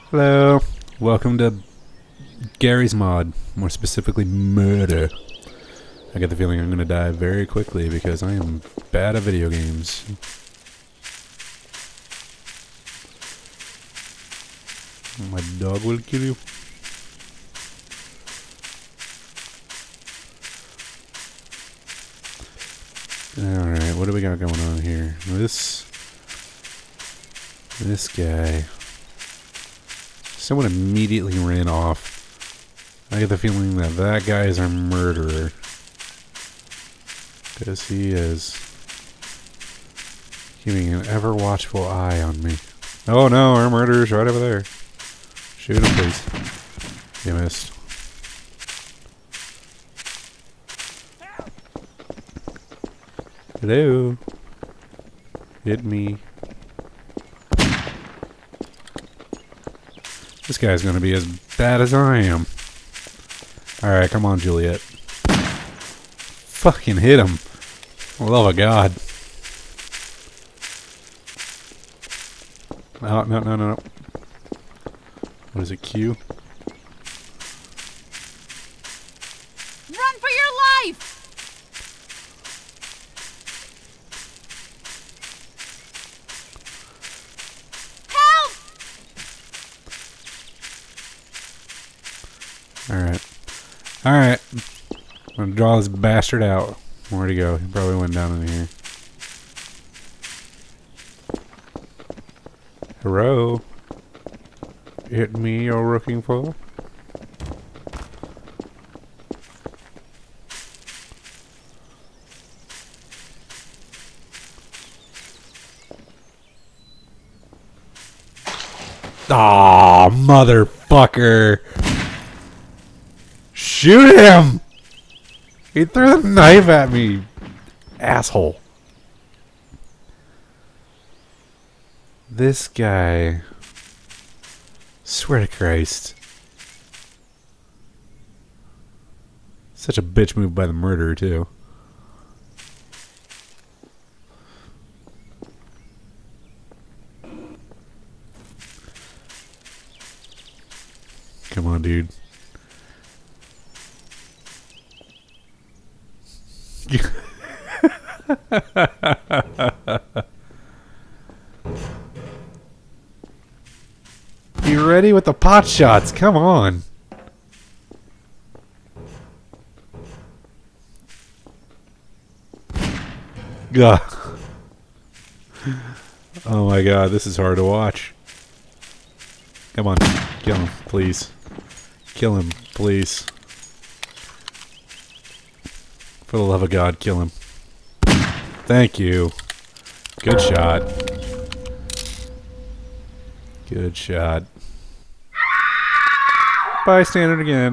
Hello, welcome to Garry's Mod, more specifically murder. I get the feeling I'm gonna die very quickly because I am bad at video games. My dog will kill you. Alright, what do we got going on here? This guy. Someone immediately ran off. I get the feeling that that guy is our murderer. Because he is keeping an ever watchful eye on me. Oh no, our murderer's right over there. Shoot him, please. You missed. Hello. Hit me. This guy's gonna be as bad as I am. Alright, come on, Juliet. Fucking hit him. For the love of God. Oh, no. What is it, Q? Run for your life! Help! Alright. I'm gonna draw this bastard out. Where'd he go? He probably went down in here. Hello? Hit me you're looking for? Aw, motherfucker! Shoot him! He threw the knife at me, asshole. This guy. Swear to Christ. Such a bitch move by the murderer, too. Come on, dude. You ready with the pot shots? Come on. Ugh. Oh my God, this is hard to watch. Come on, kill him, please. Kill him, please. For the love of God, kill him. Thank you. Good shot. Good shot. Bystander again.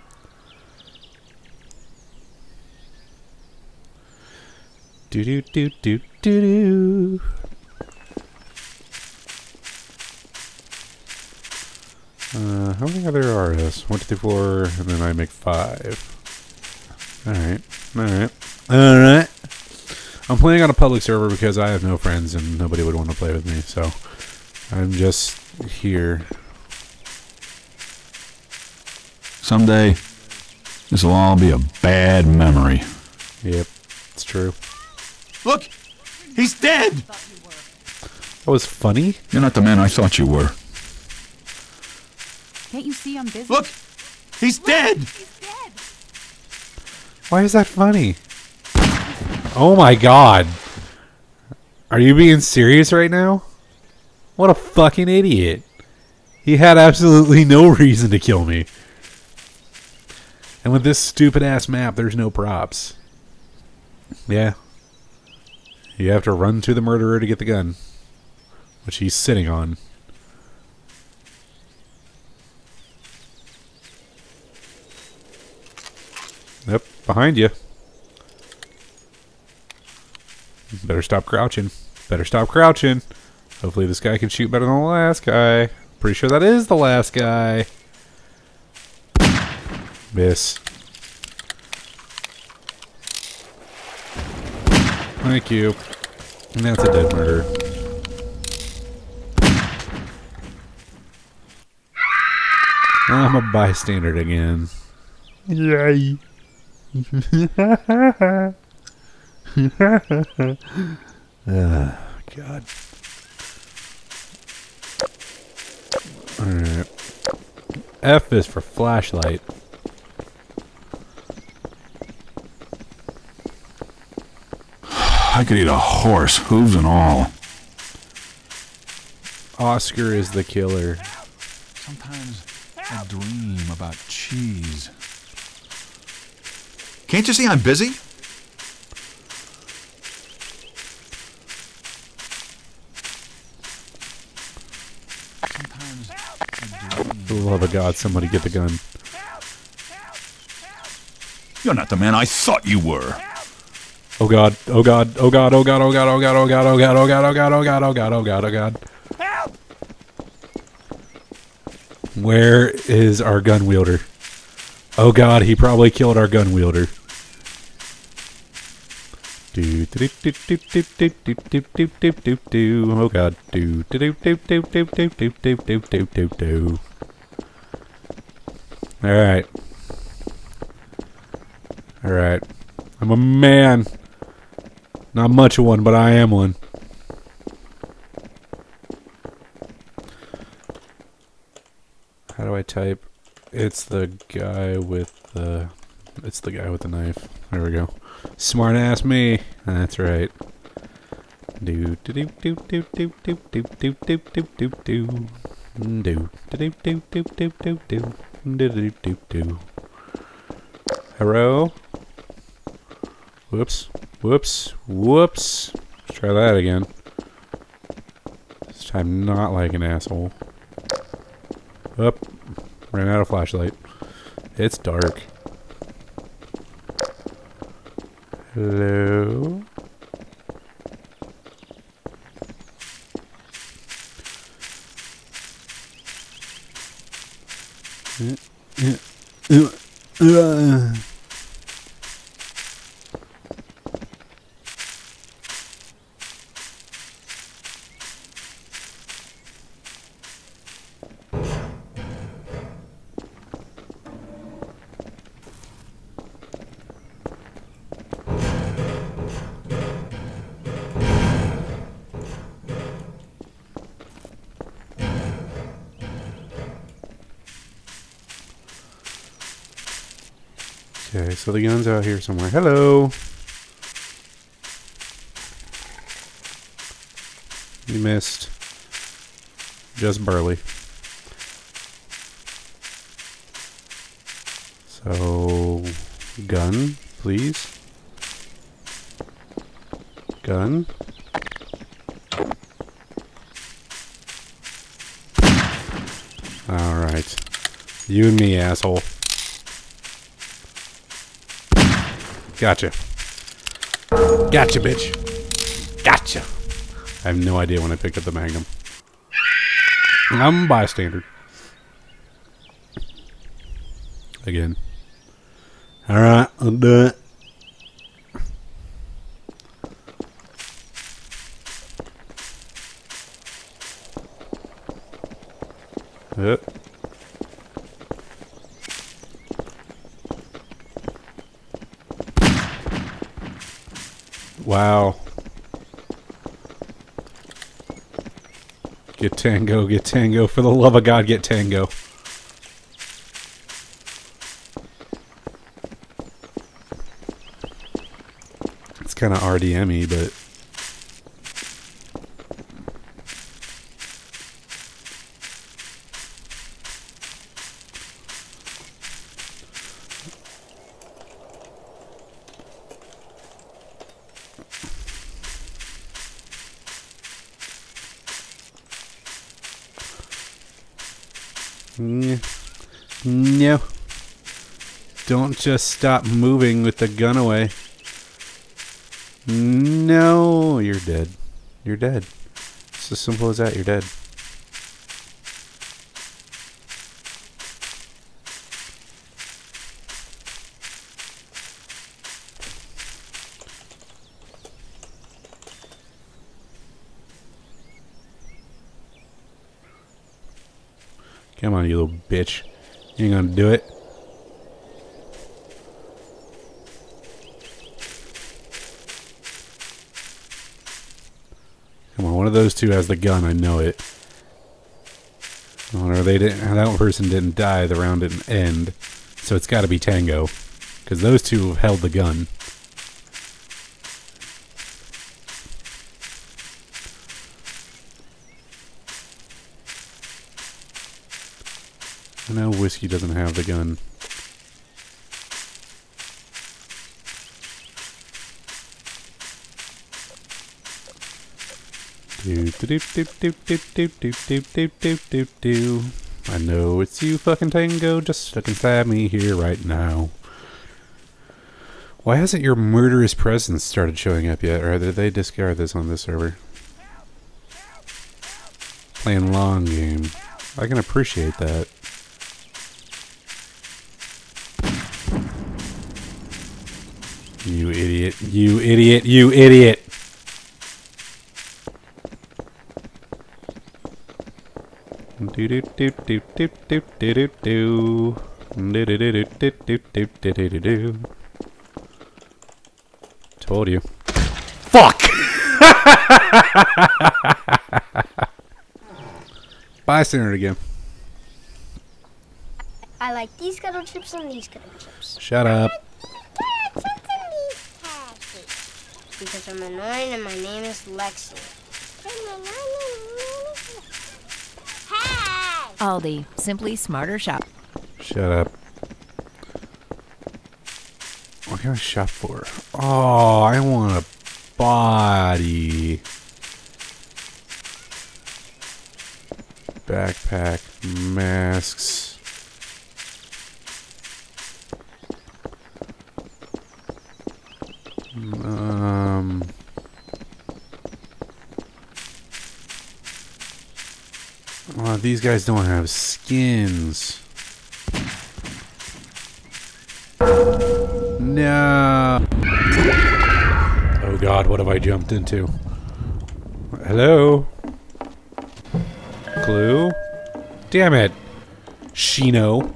Do do do do do do. How many other are this? 1, 2, 3, 4, and then I make 5. Alright. I'm playing on a public server because I have no friends and nobody would want to play with me, so I'm just here. Someday, this will all be a bad memory. Yep, it's true. Look! He's dead! That was funny? You're not the man I thought you were. Can't you see I'm busy? Look! He's dead! He's dead! Why is that funny? Oh my God. Are you being serious right now? What a fucking idiot. He had absolutely no reason to kill me. And with this stupid ass map, there's no props. Yeah. You have to run to the murderer to get the gun, which he's sitting on. Yep, behind you. Better stop crouching. Better stop crouching. Hopefully this guy can shoot better than the last guy. Pretty sure that is the last guy. Miss. Thank you. And that's a dead murder. I'm a bystander again. Yay. God. Alright. F is for flashlight. I could eat a horse, hooves and all. Oscar is the killer. Sometimes I dream about cheese. Can't you see I'm busy? Sometimes I dream. For the love of God, somebody get the gun. You're not the man I thought you were. Oh God, oh God, oh God, oh God, oh God, oh God, oh God, oh God, oh God, oh God, oh God, oh God, oh God, oh God. Where is our gun wielder? Oh God, he probably killed our gun wielder. Do do do do do do do do do do do do. Oh God. Do do do do do do do do do do do do do. All right. All right. I'm a man. Not much of one, but I am one. How do I type? It's the guy with the... It's the guy with the knife. There we go. Smart ass me. That's right. Do do do do do do do do do do do do do. Do do do do do do do do do do do. Hello? Whoops. Whoops. Whoops. Let's try that again. This time not like an asshole. Up. Ran out of flashlight. It's dark. Hello? Okay, so the gun's out here somewhere. Hello! You missed. Just barely. So... gun, please. Gun. Alright. You and me, asshole. Gotcha. Gotcha, bitch. Gotcha. I have no idea when I picked up the Magnum. I'm a bystander. Again. Alright, I'll do it. Yep. Wow. Get Tango, get Tango. For the love of God, get Tango. It's kind of RDM-y, but... No. Don't just stop moving with the gun away. No, you're dead. You're dead. It's as simple as that. You're dead. Come on, you little bitch. You ain't gonna do it? Come on, one of those two has the gun, I know it. Or they didn't, that person didn't die, the round didn't end. So it's gotta be Tango. Because those two have held the gun. I know Whiskey doesn't have the gun. Do. I know it's you, fucking Tango, just stuck inside me here right now. Why hasn't your murderous presence started showing up yet, or did they discard this on this server? Playing long game. I can appreciate that. You idiot, you idiot, you idiot! Do do do do do do do do do do do do do do do do do do. Told you. Fuck! Bystander again. I like these kettle chips and these kettle chips. Shut up. Because I'm annoying and my name is Lexi. Aldi, simply smarter shop. Shut up. What can I shop for? Oh, I want a body. Backpack, masks. Oh, these guys don't have skins. No. Oh God, what have I jumped into? Hello? Clue? Damn it. Shino.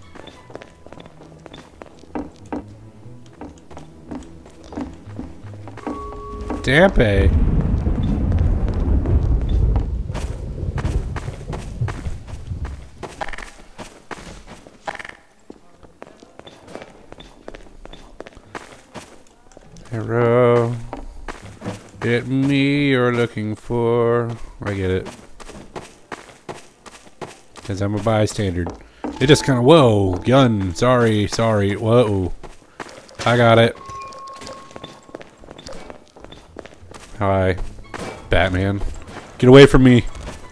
Dampe. Arrow. Hit me you're looking for. I get it. Because I'm a bystander. It just kind of, whoa, gun, sorry, whoa. I got it. Hi, Batman. Get away from me.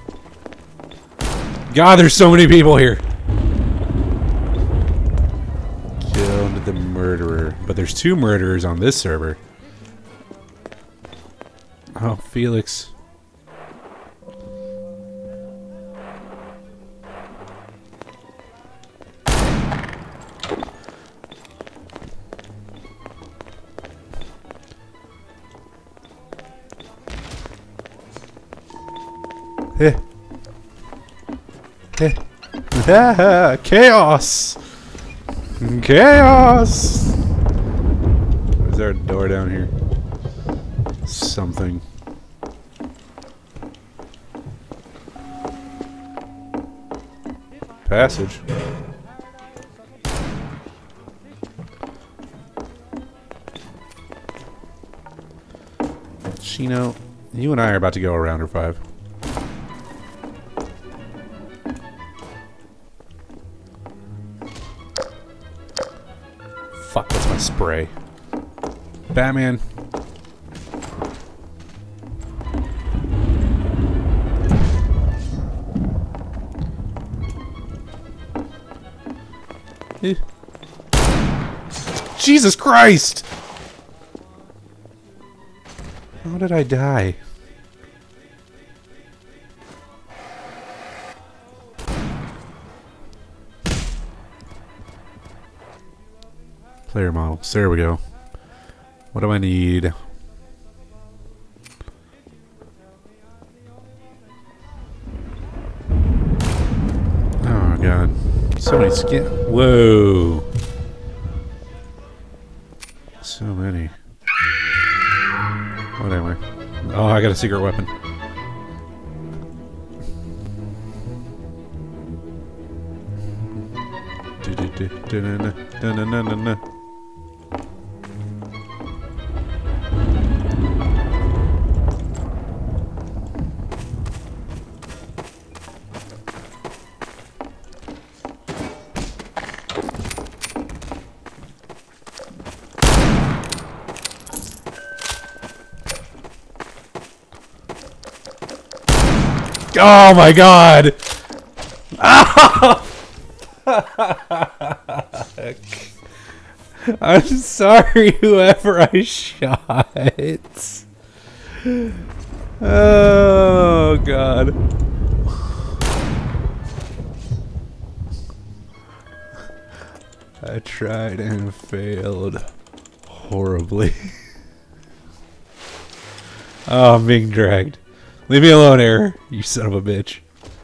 God, there's so many people here. Killed the murderer. But there's two murderers on this server. Oh, Felix. Heh. Heh. Chaos! Chaos! Is there a door down here? Something. Passage. Shino, you and I are about to go a round or 5. Fuck, that's my spray. Batman. Jesus Christ! How did I die? Player models. There we go. What do I need? Oh God. So many skin. Whoa. So many. What am I? Oh, I got a secret weapon. Oh my god! I'm sorry, whoever I shot. Oh god. I tried and failed horribly. Oh, I'm being dragged. Leave me alone, Error, you son of a bitch.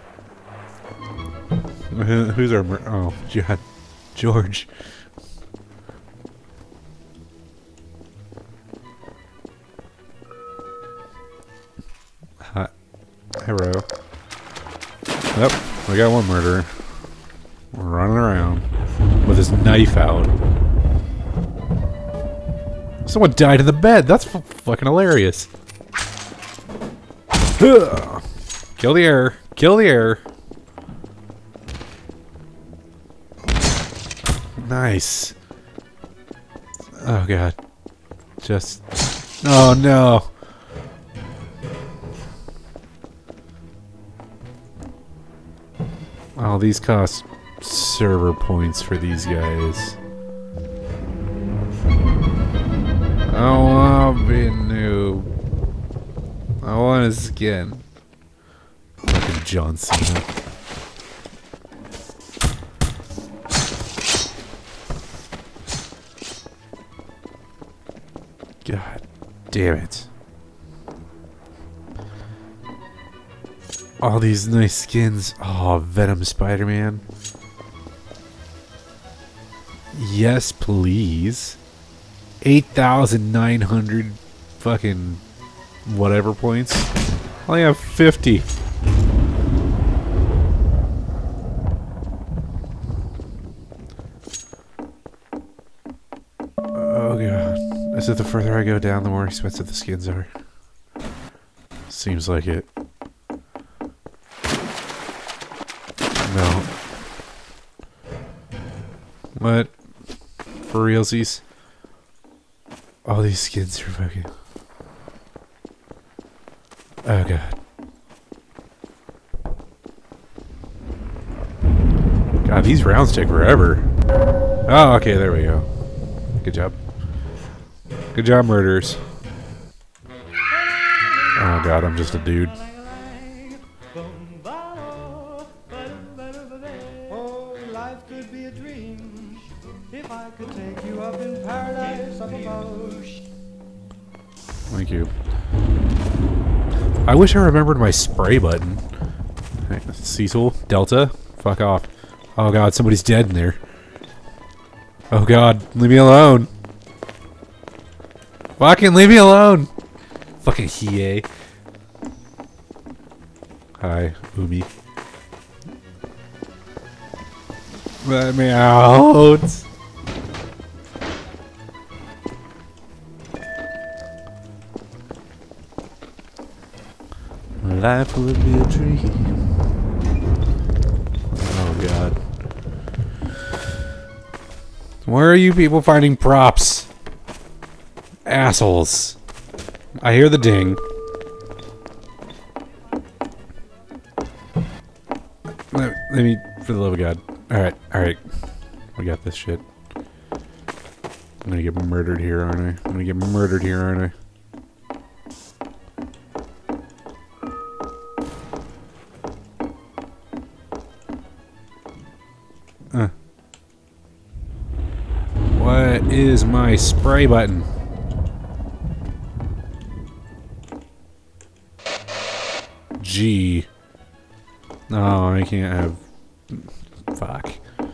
Who's our oh, God. George. Hot arrow. Yep, we got one murderer. We're running around with his knife out. Someone died in the bed. That's fucking hilarious. Kill the air. Kill the air. Nice. Oh god. Just. Oh no. Oh, these cost server points for these guys. I want to be a noob. I want a skin. Fucking John Cena. God damn it. All these nice skins. Oh, Venom Spider-Man. Yes, please. 8,900 fucking whatever points. I only have 50. Oh god. Is it the further I go down, the more expensive the skins are? Seems like it. No. What? For realsies? All these skins are fucking... Oh god. God, these rounds take forever. Oh, okay, there we go. Good job. Good job, murderers. Oh god, I'm just a dude. Oh, life could be a dream if I could take you up in paradise up above. Thank you. I wish I remembered my spray button. Hey, Cecil, Delta, fuck off. Oh god, somebody's dead in there. Oh god, leave me alone. Fucking leave me alone. Fucking Hiei. Hi, Umi. Let me out. Life would be a dream. Oh god. Where are you people finding props? Assholes. I hear the ding. Let me, for the love of God. Alright, alright. We got this shit. I'm gonna get murdered here, aren't I? I'm gonna get murdered here, aren't I? What is my spray button? G. No, I can't have... Fuck.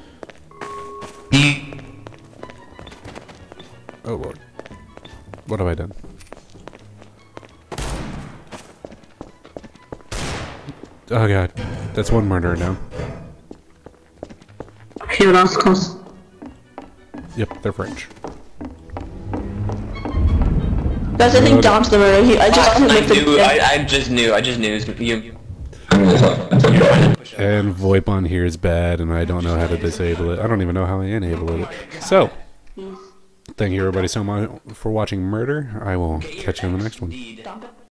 Oh lord. What have I done? Oh god. That's one murderer down. Here, that's close. Yep, they're French. Guys, I think Dom's the murderer. I just knew it was you. And VoIP on here is bad, and I don't know how to disable it. I don't even know how I enable it. So, thank you everybody so much for watching Murder. I will catch you in the next one.